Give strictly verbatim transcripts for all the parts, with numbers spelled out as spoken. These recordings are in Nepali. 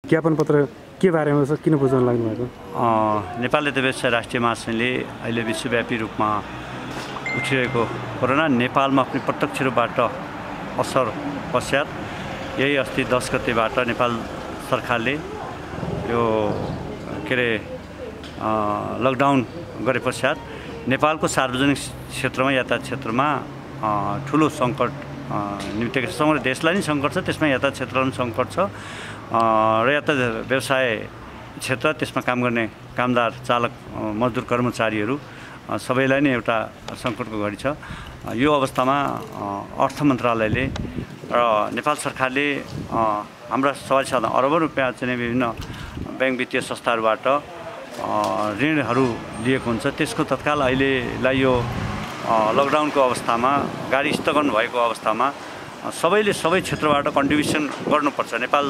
ज्ञापन पत्र के बारेमा छ, किन बुझाउन लाग्नु भएको? नेपाल लेदर व्यवसाय राष्ट्रिय महासंघले अहिले विश्वव्यापी रूपमा उठिरहेको कोरोना नेपालमा पनि प्रत्यक्ष रूपबाट असर पश्चात यही अस्ति दस गतेबाट नेपाल सरकारले यो के अरे लकडाउन गरे पश्चात नेपालको सार्वजनिक क्षेत्रमा यातायात क्षेत्रमा ठुलो सङ्कट निम्ति समग्र देशलाई नै सङ्कट छ, त्यसमा यातायात क्षेत्रमा पनि सङ्कट छ र यातायात व्यवसाय क्षेत्र त्यसमा काम गर्ने कामदार चालक मजदुर कर्मचारीहरू सबैलाई नै एउटा सङ्कटको घडी छ। यो अवस्थामा अर्थ मन्त्रालयले र नेपाल सरकारले हाम्रा सवारी साधन अरबौं रुपियाँ चाहिँ विभिन्न ब्याङ्क वित्तीय संस्थाहरूबाट ऋणहरू लिएको हुन्छ। त्यसको तत्काल अहिलेलाई यो लकडाउनको अवस्थामा गाडी स्थगन भएको अवस्थामा सबैले सबै क्षेत्रबाट कन्ट्रिब्युसन गर्नुपर्छ। नेपाल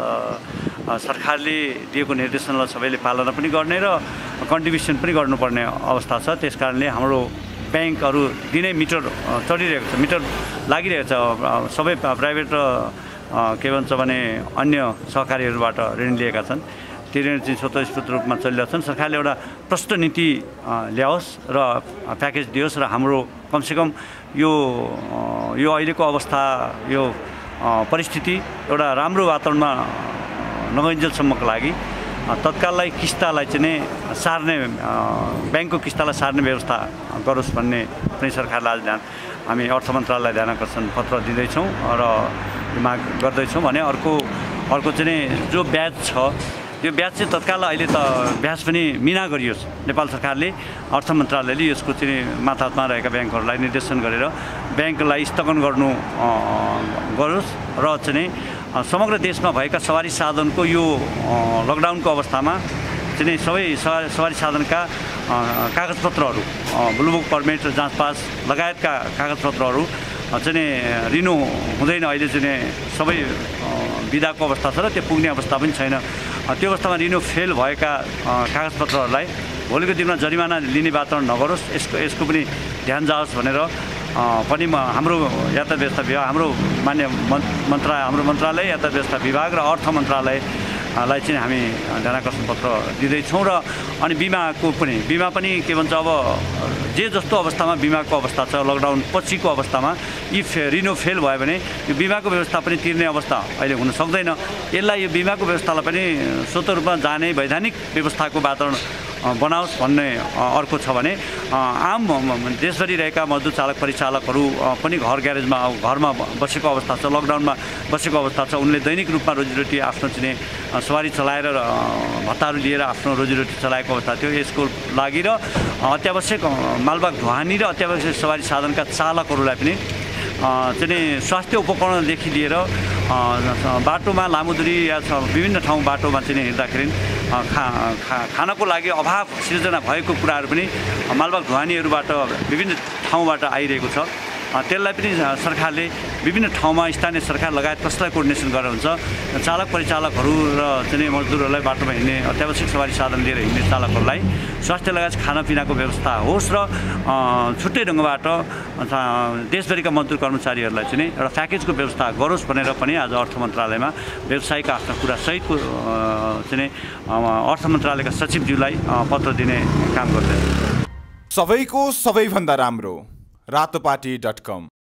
सरकारले दिएको निर्देशनलाई सबैले पालना पनि गर्ने र कन्ट्रिब्युसन पनि गर्नुपर्ने अवस्था छ। त्यसकारणले हाम्रो ब्याङ्कहरू दिनै मिटर चढिरहेको छ, मिटर लागिरहेको छ। सबै प्राइभेट र के भन्छ भने अन्य सहकारीहरूबाट ऋण लिएका छन्, ती ऋण चाहिँ स्वतस्फूर्त रूपमा चलिरहेका छन्। सरकारले एउटा प्रष्ट नीति ल्याओस् र प्याकेज दियोस् र हाम्रो कमसेकम यो यो अहिलेको अवस्था यो परिस्थिति एउटा राम्रो वातावरणमा नगइन्जेलसम्मको लागि तत्काललाई किस्तालाई चाहिँ नै सार्ने ब्याङ्कको किस्तालाई सार्ने व्यवस्था गरोस् भन्ने पनि सरकारलाई आज ध्यान हामी अर्थ मन्त्रालयलाई ध्यान आकर्षण पत्र दिँदैछौँ र माग गर्दैछौँ। भने अर्को अर्को चाहिँ नै जो ब्याज छ यो ब्याज चाहिँ तत्काल अहिले त ब्याज पनि मिना गरियोस्। नेपाल सरकारले अर्थ मन्त्रालयले यसको चाहिँ माथामा रहेका ब्याङ्कहरूलाई निर्देशन गरेर ब्याङ्कलाई स्थगन गर्नु गरोस् र चाहिँ समग्र देशमा भएका सवारी साधनको यो लकडाउनको अवस्थामा चाहिँ सबै सवारी साधनका कागजपत्रहरू ब्लुबुक पर्मिट र जाँच पास लगायतका कागजपत्रहरू चाहिँ रिन्यू हुँदैन। अहिले चाहिँ सबै बिदाको अवस्था छ र त्यो पुग्ने अवस्था पनि छैन। त्यो अवस्थामा रिन्यू फेल भएका कागजपत्रहरूलाई भोलिको दिनमा जरिमाना लिने वातावरण नगरोस्, यसको यसको पनि ध्यान जाओस् भनेर पनि हाम्रो यातायात व्यवस्था विभाग, हाम्रो मान्य मन्त्रालय हाम्रो मन्त्रालय यातायात व्यवस्था विभाग र अर्थ मन्त्रालयलाई चाहिँ हामी ध्यान आकर्षण पत्र दिँदैछौँ। र अनि बिमाको पनि बिमा पनि के भन्छ अब जे जस्तो अवस्थामा बिमाको अवस्था छ लकडाउन पछिको अवस्थामा यी फे रिन्यू फेल भयो भने यो बिमाको व्यवस्था पनि तिर्ने अवस्था अहिले हुन सक्दैन। यसलाई यो बिमाको व्यवस्थालाई पनि स्वतः रूपमा जाने वैधानिक व्यवस्थाको वातावरण बनाओस् भन्ने अर्को छ। भने आम देशभरि रहेका मजदुर चालक परिचालकहरू पनि घर ग्यारेजमा घरमा बसेको अवस्था छ, लकडाउनमा बसेको अवस्था छ। उनले दैनिक रूपमा रोजीरोटी आफ्नो चाहिँ सवारी चलाएर भत्ताहरू लिएर आफ्नो रोजीरोटी चलाएको अवस्था थियो। यसको लागि र अत्यावश्यक मालवाहक ढुवानी र अत्यावश्यक सवारी साधनका चालकहरूलाई पनि चाहिँ स्वास्थ्य उपकरणदेखि लिएर बाटोमा लामो दूरी या विभिन्न ठाउँ बाटोमा चाहिँ हिँड्दाखेरि खा खा खानको लागि अभाव सिर्जना भएको कुराहरू पनि मालवाहक ढुवानीहरूबाट विभिन्न ठाउँबाट आइरहेको छ। त्यसलाई पनि सरकारले विभिन्न ठाउँमा स्थानीय सरकार लगायत कसलाई कोर्डिनेसन गरेर हुन्छ चालक परिचालकहरू र चाहिँ मजदुरहरूलाई बाटोमा हिँड्ने अत्यावश्यक सवारी साधन लिएर हिँड्ने चालकहरूलाई स्वास्थ्य लगायत खानापिनाको व्यवस्था होस् र छुट्टै ढङ्गबाट देशभरिका मजदुर कर्मचारीहरूलाई चाहिँ एउटा प्याकेजको व्यवस्था गरोस् भनेर पनि आज अर्थ मन्त्रालयमा व्यवसायका आफ्ना कुरा सहितको चाहिँ अर्थ मन्त्रालयका सचिवज्यूलाई पत्र दिने काम गर्दै। सबैको सबैभन्दा राम्रो रातोपाटी डट कम।